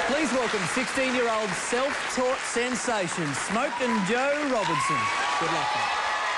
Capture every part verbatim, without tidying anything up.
Please welcome sixteen-year-old self-taught sensation, Smokin Joe Robinson. Good luck, mate.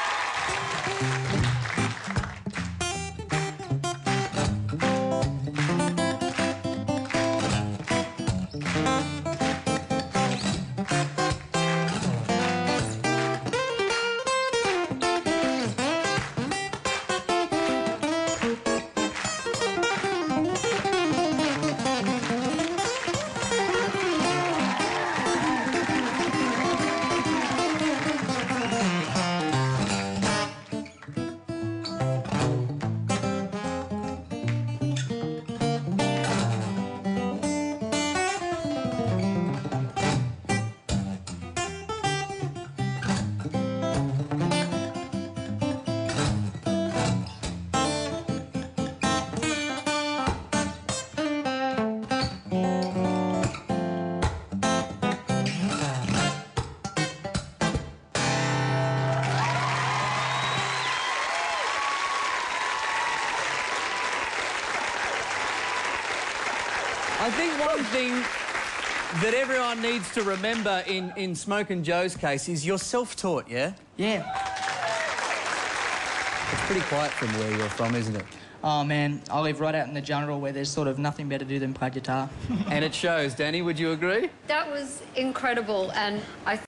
I think one thing that everyone needs to remember in, in Smokin Joe's case is you're self-taught, yeah? Yeah. It's pretty quiet from where you're from, isn't it? Oh, man, I live right out in the jungle where there's sort of nothing better to do than play guitar. And it shows. Danny, would you agree? That was incredible, and I